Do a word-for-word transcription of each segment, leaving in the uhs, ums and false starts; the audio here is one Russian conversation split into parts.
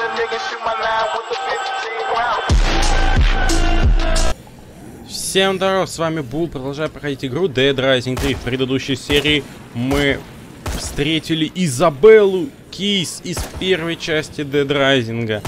Всем здоров, с вами Бул, продолжаю проходить игру Dead Rising три. В предыдущей серии мы встретили Изабеллу Кейс из первой части Dead Rising.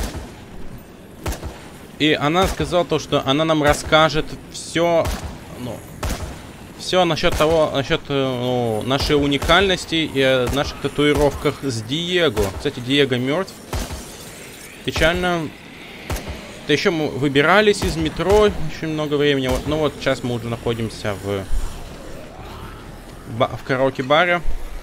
И она сказала то, что она нам расскажет все, ну, все насчет того, насчет ну, нашей уникальности и о наших татуировках с Диего. Кстати, Диего мертв. Печально. Да еще мы выбирались из метро очень много времени. Вот, ну вот сейчас мы уже находимся в, в караоке-баре.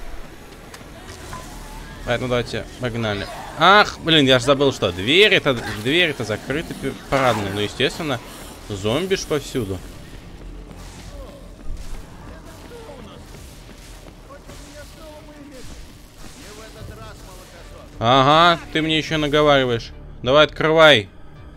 Поэтому давайте погнали. Ах, блин, я же забыл, что двери-то двери-то закрыты парадные. Ну, естественно, зомби ж повсюду. Ага, ты мне еще наговариваешь. Давай, открывай.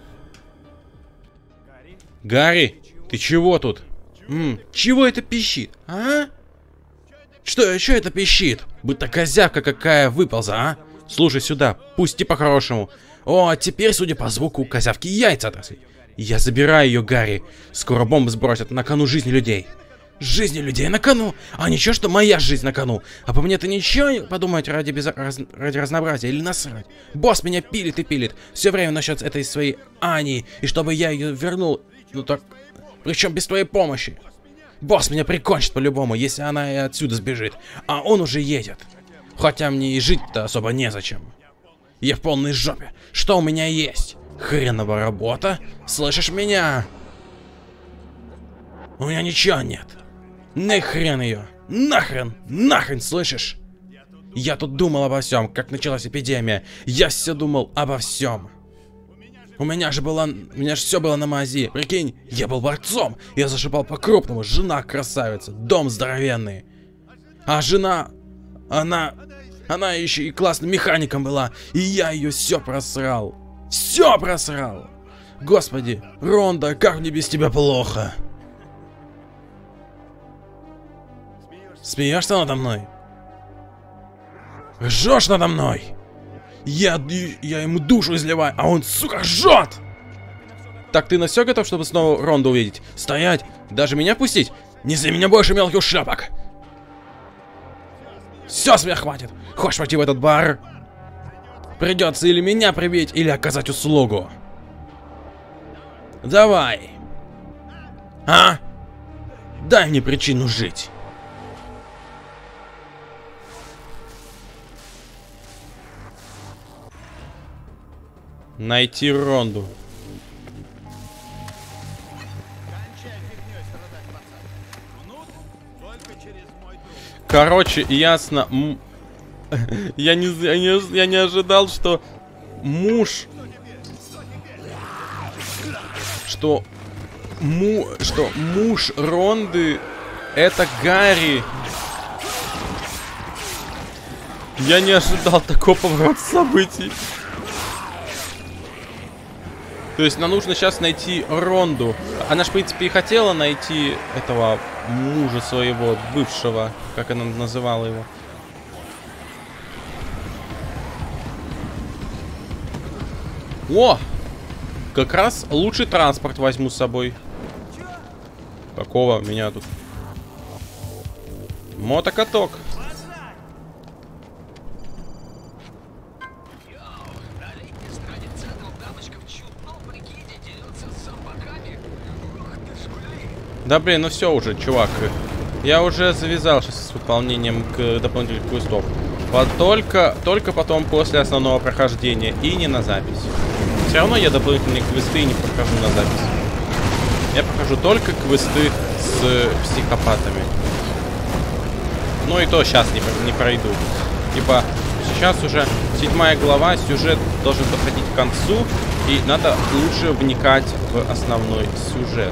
Гарри, ты чего тут? М, чего это пищит, а? Что, что это пищит? Будто козявка какая выполза, а? Слушай сюда, пусти по-хорошему. О, теперь, судя по звуку, у козявки яйца отросли. Я забираю ее, Гарри. Скоро бомбы сбросят, на кону жизни людей. Жизни людей на кону? А ничего, что моя жизнь на кону? А по мне-то ничего подумать ради, безо... раз... ради разнообразия или насрать? Босс меня пилит и пилит. Все время насчет этой своей Ани. И чтобы я ее вернул... Ну так... Причем без твоей помощи. Босс меня прикончит по-любому, если она и отсюда сбежит. А он уже едет. Хотя мне и жить-то особо незачем. Я в полной жопе. Что у меня есть? Хренова работа? Слышишь меня? У меня ничего нет. Нахрен ее. Нахрен. Нахрен, слышишь? Я тут думал обо всем, как началась эпидемия. Я все думал обо всем. У меня же было... У меня же все было на мази. Прикинь, я был борцом. Я зашибал по-крупному. Жена красавица. Дом здоровенный. А жена... Она... Она еще и классным механиком была. И я ее все просрал. Все просрал. Господи, Ронда, как мне без тебя плохо. Смеешься надо мной? Ржешь надо мной? Я, я ему душу изливаю, а он, сука, жжет! Так ты на все готов, чтобы снова Ронду увидеть? Стоять! Даже меня пустить? Не за меня больше мелких шляпок! Все, с меня хватит! Хочешь войти в этот бар? Придется или меня прибить, или оказать услугу. Давай! А? Дай мне причину жить. Найти Ронду. Короче, ясно. Я не, я не, я не ожидал, что муж, что му, что муж Ронды это Гарри. Я не ожидал такого поворота событий. То есть нам нужно сейчас найти Ронду. Она же, в принципе, и хотела найти этого мужа своего, бывшего, как она называла его. О! Как раз лучший транспорт возьму с собой. Какого меня тут? Мотокаток. Да блин, ну все уже, чувак. Я уже завязал сейчас с выполнением к дополнительных квестов. Вот только, только потом после основного прохождения и не на запись. Все равно я дополнительные квесты не прохожу на запись. Я прохожу только квесты с психопатами. Ну и то сейчас не, не пройду. Ибо сейчас уже седьмая глава, сюжет должен подходить к концу. И надо лучше вникать в основной сюжет.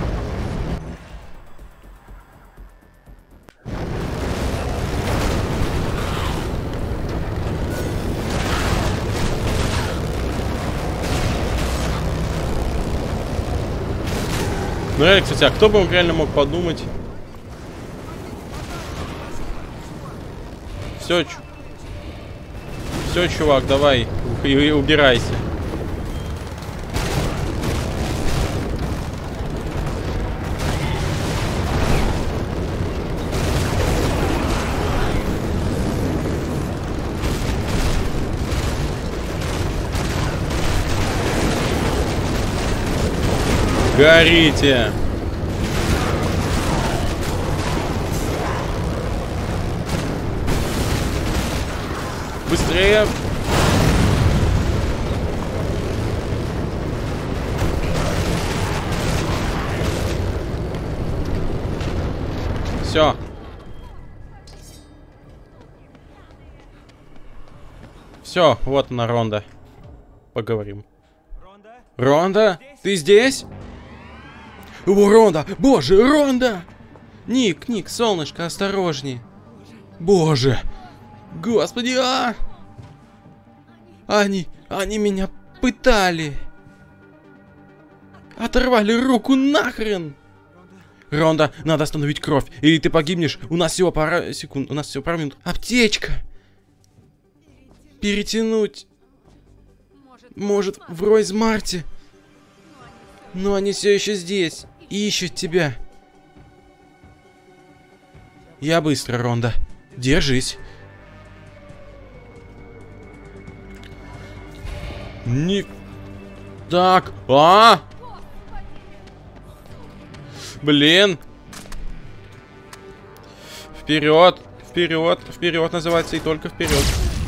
Ну реально, кстати, а кто бы реально мог подумать? Все, Все, чувак, давай, и убирайся. Горите! Быстрее! Все. Все, вот она, Ронда. Поговорим. Ронда? Ты здесь? О, Ронда! Боже, Ронда! Ник, Ник, солнышко, осторожней. Боже! Господи, а! Они, они меня пытали. Оторвали руку нахрен! Ронда, надо остановить кровь, или ты погибнешь. У нас всего пара секунд, у нас всего пара минут. Аптечка! Перетянуть. Может, в Ройзмарте. Но они все еще здесь. И ищут тебя. Я быстро, Ронда. Держись. Не... Так. А! Блин. Вперед. Вперед. Вперед называется и только вперед.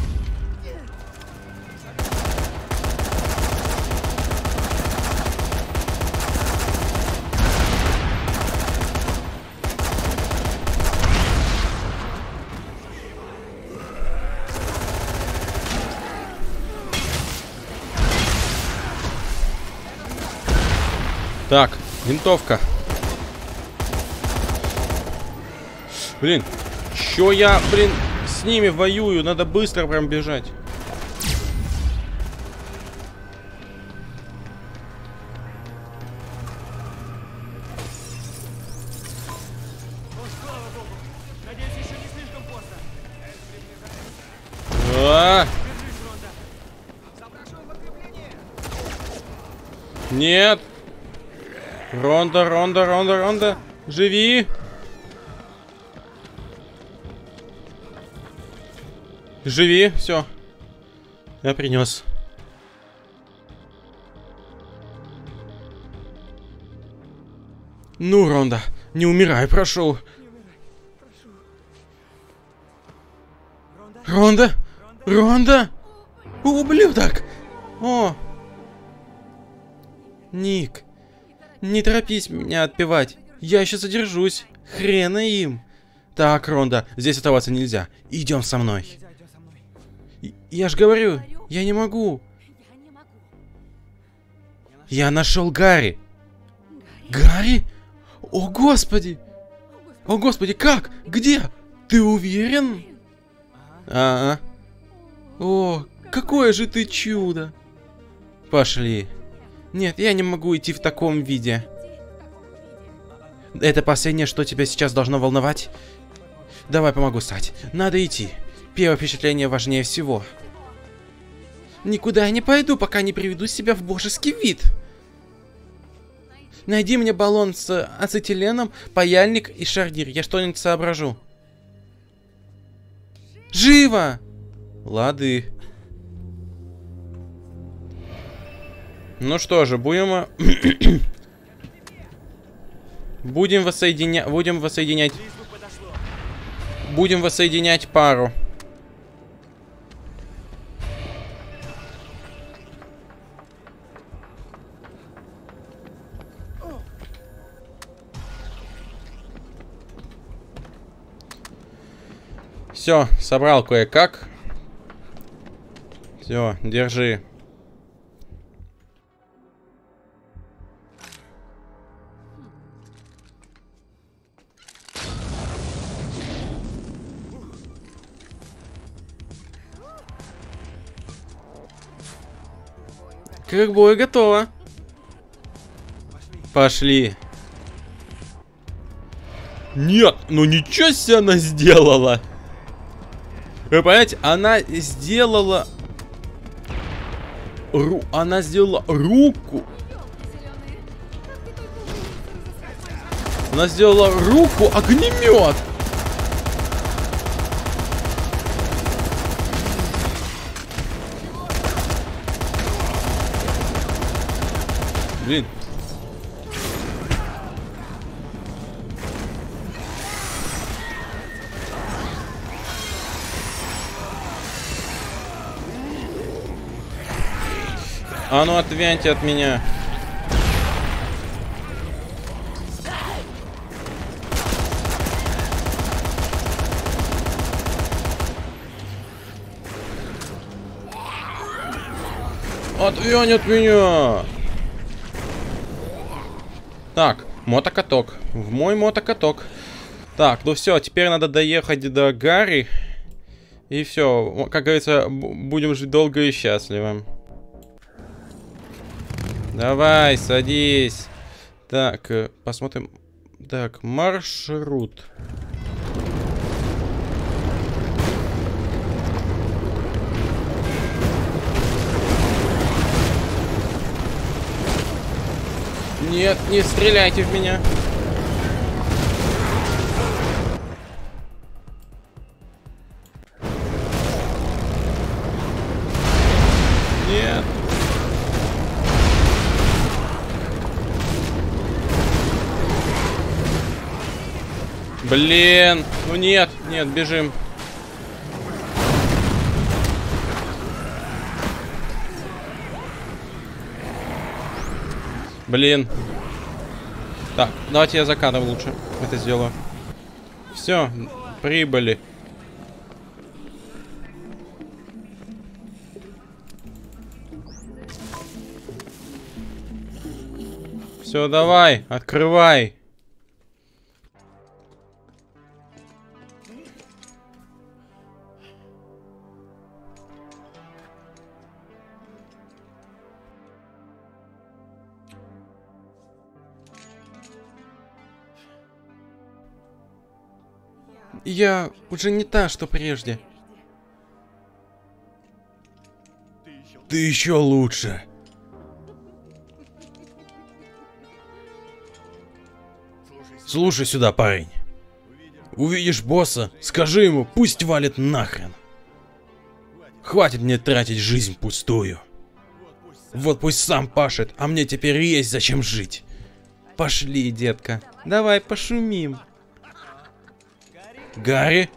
Так, винтовка. Блин, чё я, блин, с ними воюю? Надо быстро прям бежать. А! Нет. Ронда, Ронда, Ронда, Ронда. Живи. Живи, все. Я принес. Ну, Ронда, не умирай, прошу. Ронда? Ронда? Ублюдок! О! Ник, не торопись меня отпевать. Я еще задержусь. Хрена им. Так, Ронда, здесь оставаться нельзя. Идем со мной. Я ж говорю, я не могу. Я нашел Гарри. Гарри? О, Господи! О, Господи, как? Где? Ты уверен? А-а. О, какое же ты чудо. Пошли. Нет, я не могу идти в таком виде. Это последнее, что тебя сейчас должно волновать? Давай помогу встать. Надо идти. Первое впечатление важнее всего. Никуда я не пойду, пока не приведу себя в божеский вид. Найди мне баллон с ацетиленом, паяльник и шардир. Я что-нибудь соображу. Живо! Лады. Ну что же, будем... будем воссоединять... Будем воссоединять... Будем воссоединять пару. Все, собрал кое-как. Все, держи. К бою готово. Пошли. Нет, ну ничего себе она сделала. Вы понимаете, она сделала ру... Она сделала руку. Она сделала руку огнемет. Блин. А ну отвяньте от меня. Отвянь от меня. Так, мотокаток. В мой мотокаток. Так, ну все, теперь надо доехать до Гарри. И все, как говорится, будем жить долго и счастливо. Давай, садись. Так, посмотрим. Так, маршрут. Нет, не стреляйте в меня. Нет. Блин, ну нет, нет, бежим. Блин. Так, давайте я за кадром лучше это сделаю. Все, прибыли. Все, давай, открывай. Я уже не та, что прежде. Ты еще лучше. Слушай сюда, парень. Увидишь босса, скажи ему, пусть валит нахрен. Хватит мне тратить жизнь пустую. Вот пусть сам пашет, а мне теперь есть зачем жить. Пошли, детка, давай пошумим. Гарри?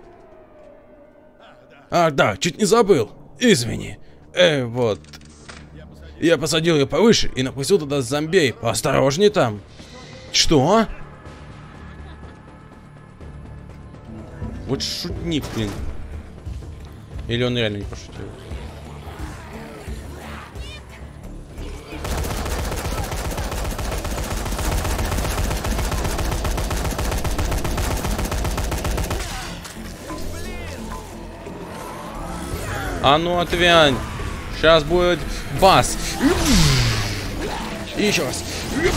А, да, чуть не забыл. Извини. Э, вот. Я посадил ее повыше и напустил туда зомбей. Осторожней там. Что? Вот шутник, блин. Или он реально не пошутил? А ну отвянь. Сейчас будет бас. И еще раз.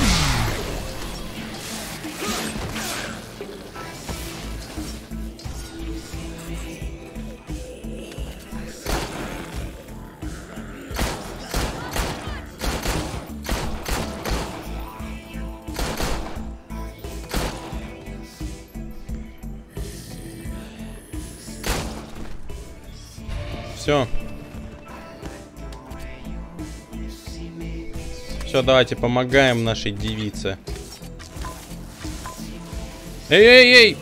Все. Все, давайте помогаем нашей девице. Эй, эй, эй!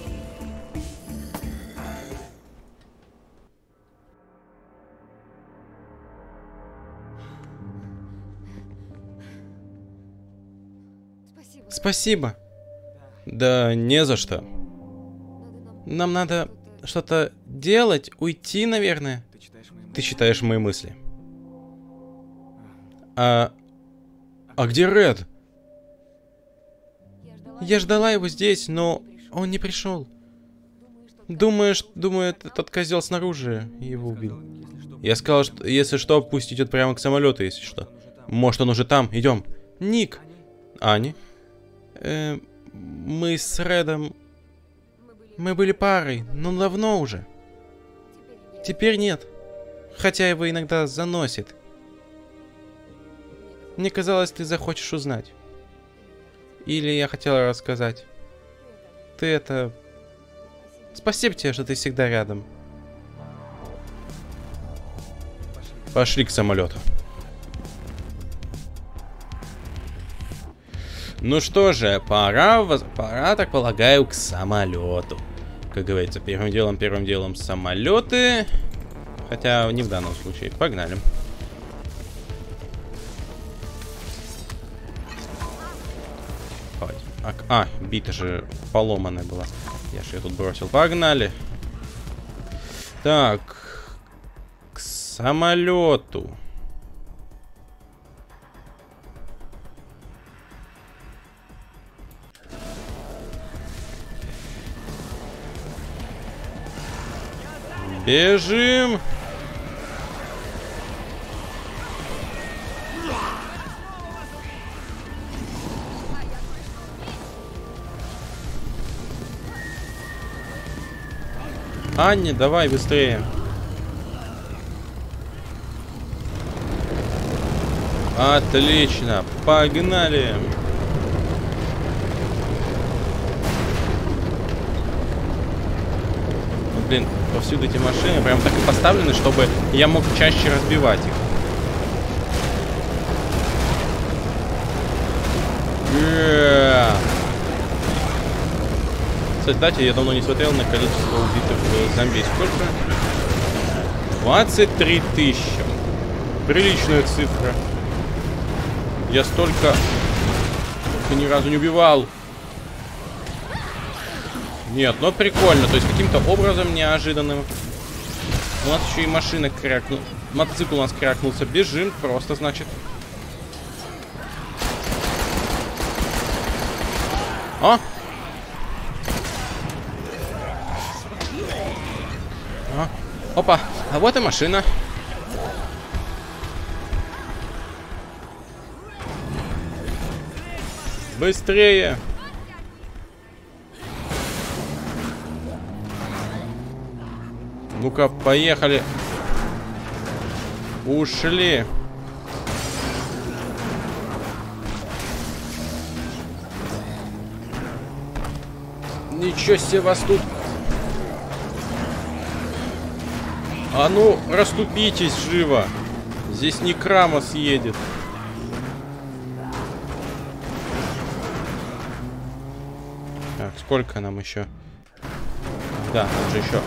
Спасибо. Спасибо. Да не за что. Нам надо что-то делать, уйти, наверное. Ты читаешь мои мысли. А... А где Ред? Я ждала его здесь, но он не пришел. Думаешь, думает, этот козел снаружи его убил. Я сказал, что если что, пусть идет прямо к самолету, если что. Может, он уже там. Идем. Ник. Ани. Э, мы с Редом... Мы были парой, но давно уже. Теперь нет. Хотя его иногда заносит. Мне казалось, ты захочешь узнать. Или я хотела рассказать. Ты это... Спасибо тебе, что ты всегда рядом. Пошли к самолету. Ну что же, пора, воз... пора, так полагаю, к самолету. Как говорится, первым делом, первым делом самолеты. Хотя не в данном случае. Погнали. А, а, бита же поломанная была. Я же ее тут бросил. Погнали. Так. К самолету. Бежим. Анне, давай быстрее. Отлично, погнали. Ну, блин, повсюду эти машины прям так и поставлены, чтобы я мог чаще разбивать их. Yeah. Кстати, я давно не смотрел на количество убитых зомби. Сколько? двадцать три тысячи. Приличная цифра. Я столько ни разу не убивал. Нет, но прикольно. То есть каким-то образом неожиданным. У нас еще и машина крякнула. Мотоцикл у нас крякнулся. Бежим просто, значит. О! А, опа, а вот и машина. Быстрее. Ну-ка, поехали. Ушли. Ничего себе вас тут. А ну, расступитесь живо. Здесь Некрамос едет. Так, сколько нам еще? Да, нам же еще.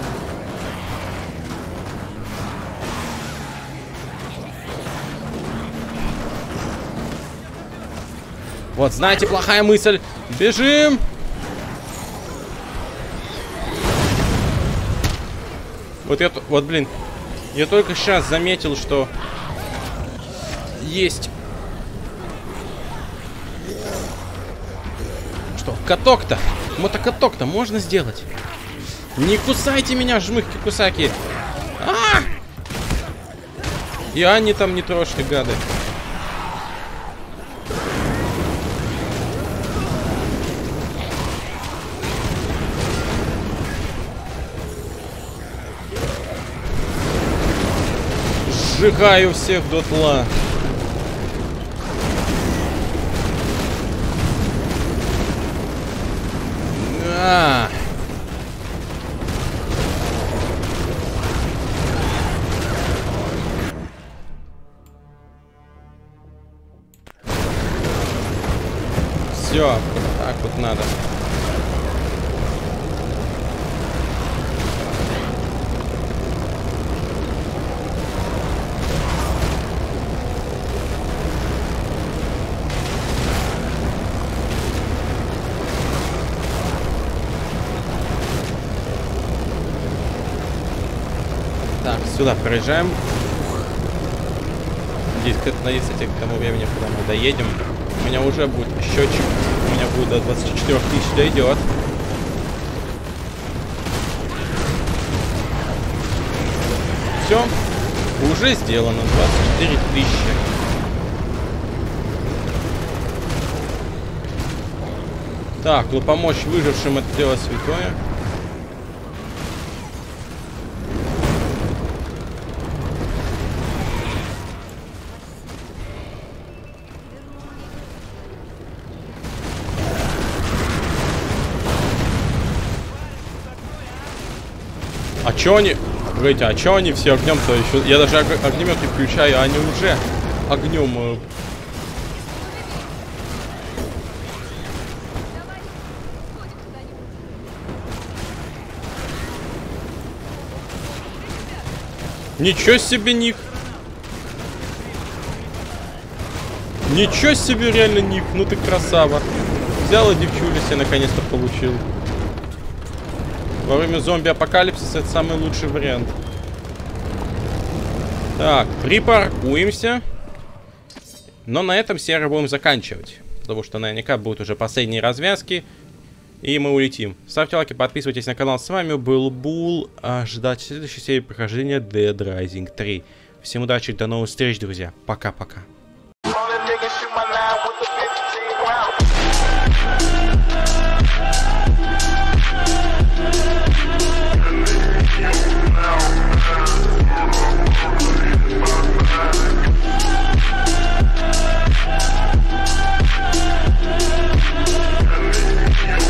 Вот, знаете, плохая мысль. Бежим! Вот я, вот, блин, я только сейчас заметил, что есть... Что, каток-то? Мотокаток-то можно сделать? Не кусайте меня, жмыхки-кусаки! А! И Анни там не трожьте, гады. Сжигаю всех дотла. А. Все, вот так вот надо. Так, сюда проезжаем. Надеюсь, надеюсь, кстати, к тому времени, когда мы доедем, у меня уже будет счетчик. У меня будет до двадцати четырёх тысяч дойдет. Все. Уже сделано. двадцать четыре тысячи. Так, ну помочь выжившим — это дело святое. чё они... Погодите, а чё они все огнем-то еще... Я даже ог... огнемет не включаю, а они уже огнем... Э... Ничего себе, ник. Ничего себе, реально, ник. Ну ты красава. Взял и девчули себе наконец-то получил. Во время зомби-апокалипсиса это самый лучший вариант. Так, припаркуемся. Но на этом серию будем заканчивать. Потому что наверняка будут уже последние развязки. И мы улетим. Ставьте лайки, подписывайтесь на канал. С вами был Бул. Ждать следующей серии прохождения Dead Rising три. Всем удачи, до новых встреч, друзья. Пока-пока.